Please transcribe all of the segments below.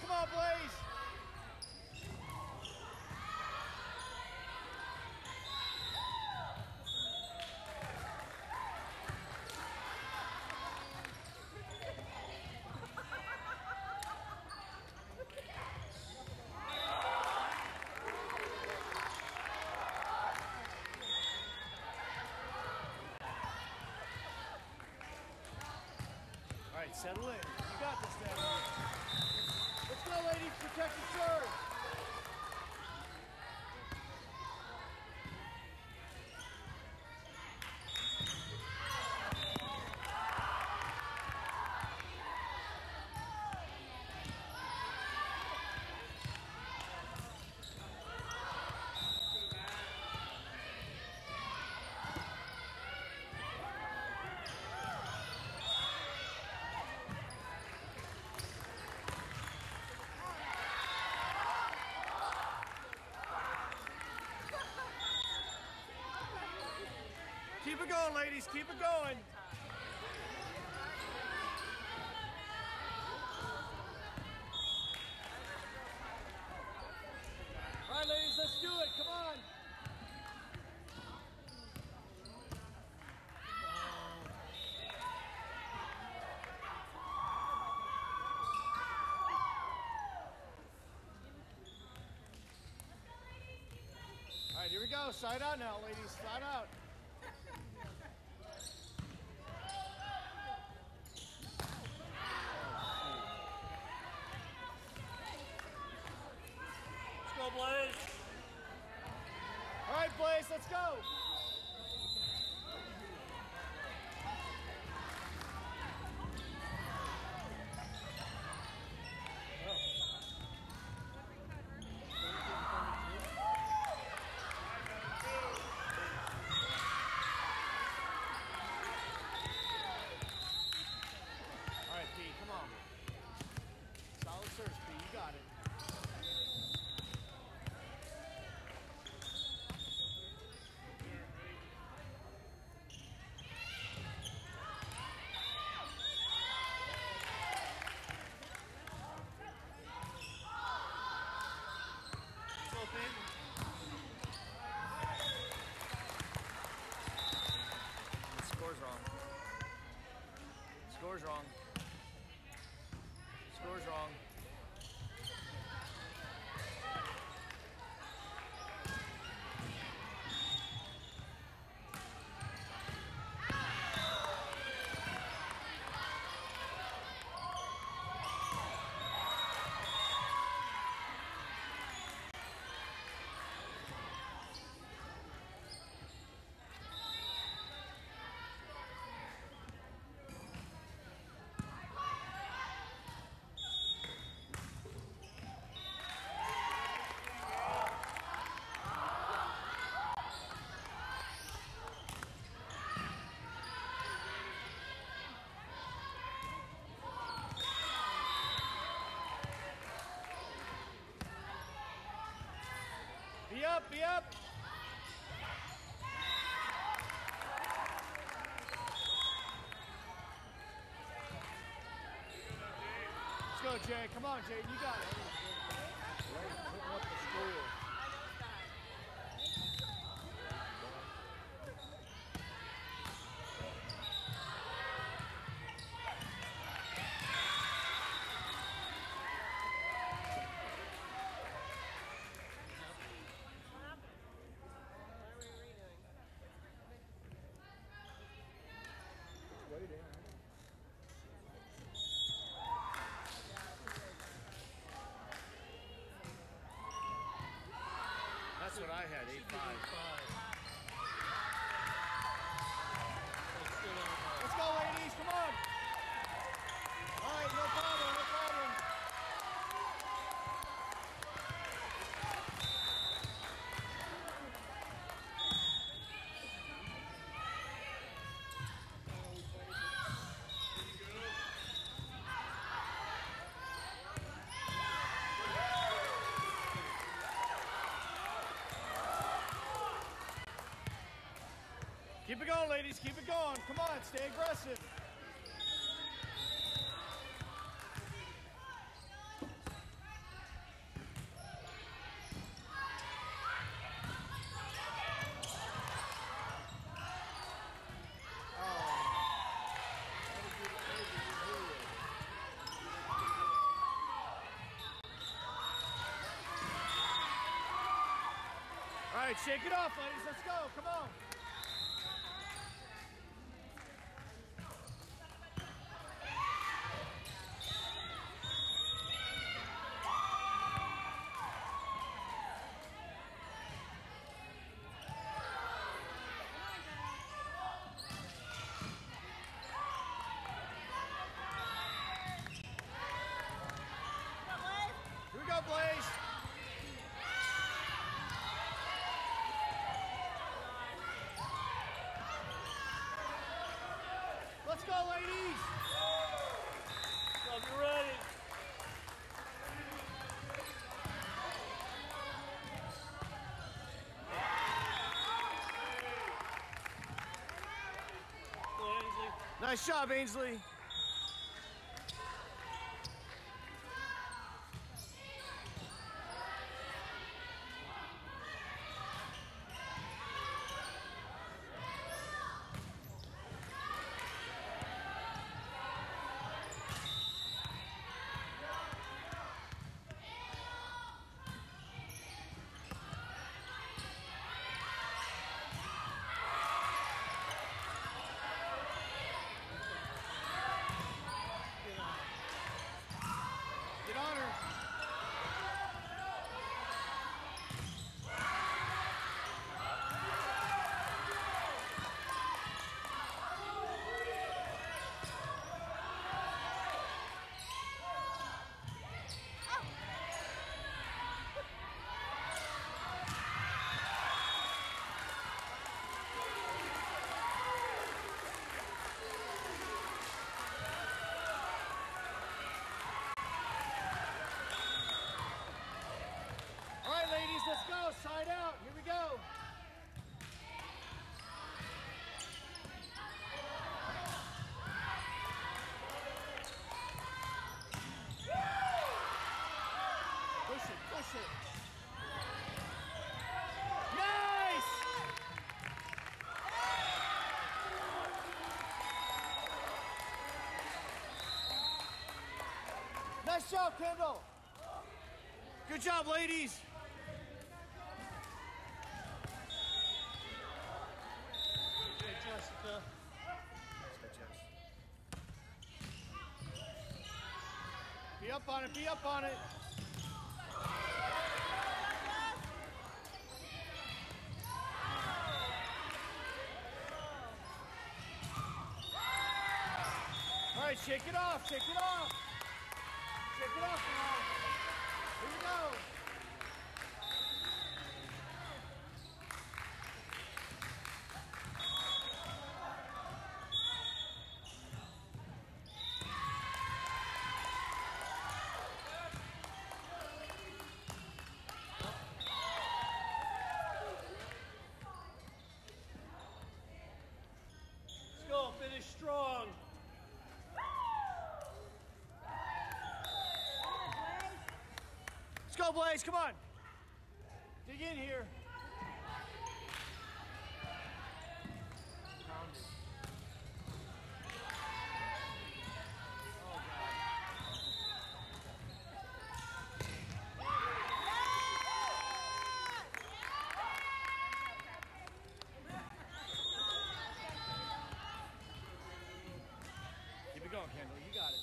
Come on, Blaze. All right, settle in. You got this, Dad. Let's go, ladies. Protect the serve. Keep it going, ladies. Keep it going. All right, ladies, let's do it. Come on. All right, here we go. Side out now, ladies. Side out. Go, Blaze. All right, Blaze, let's go. All right, P, come on. Solid search, P, you got it. Score's wrong. Score's wrong. Score's wrong. Be up, be up. Let's go, Jay. Come on, Jay. You got it. Putting up the score. Way down. That's what I had, 8-5. Let's go, ladies, come on. All right, no problem, no problem. Keep it going, ladies. Keep it going. Come on, stay aggressive. right, shake it off, ladies. Let's go. Come on. Here we go, Blaze. Let's go, ladies. Love you ready. Go, Ainsley. Nice job, Ainsley. Get on her. All right, ladies, let's go. Side out. Here we go. Push it, push it. Nice! Nice job, Kendall. Good job, ladies. Hey, Jessica. Be up on it, be up on it. All right, shake it off, shake it off. Shake it off now. Here we go. Let's go. Finish strong. Let's go, Blaze, come on. Dig in here. Keep it going, Kendall, you got it.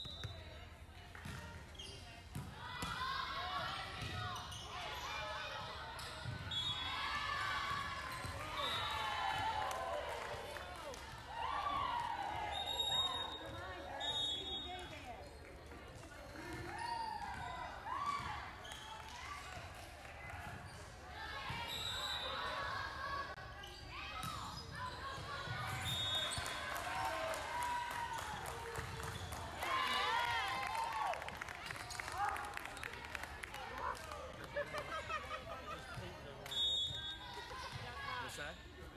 What's that?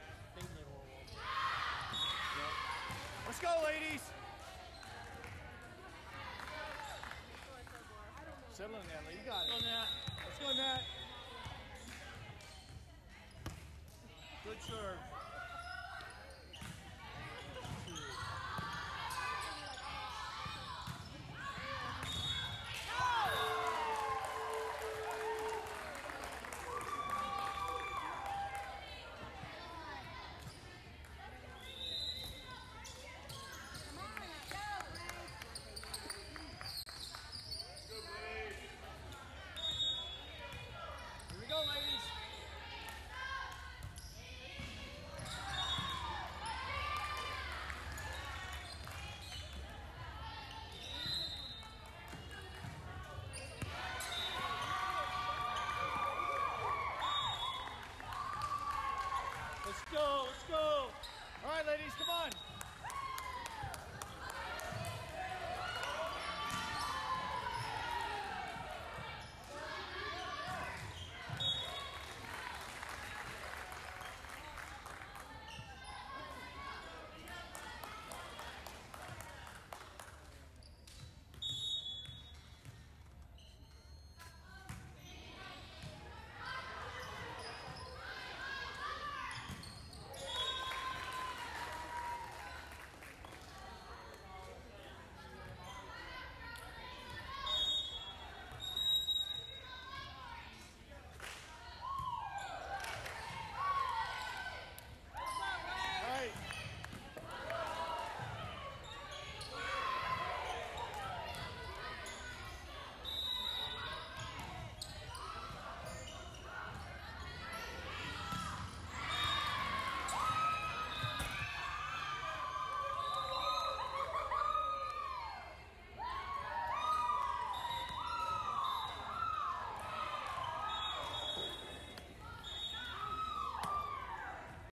Let's go, ladies. Settle in, Natalie. You got it. Let's go, Nat. Let's go, Nat. Good serve.